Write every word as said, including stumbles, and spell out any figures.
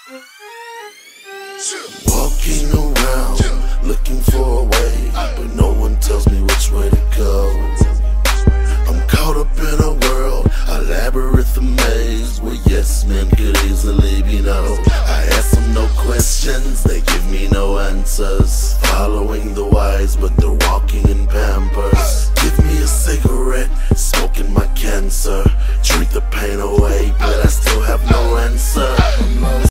Walking around looking for a way, but no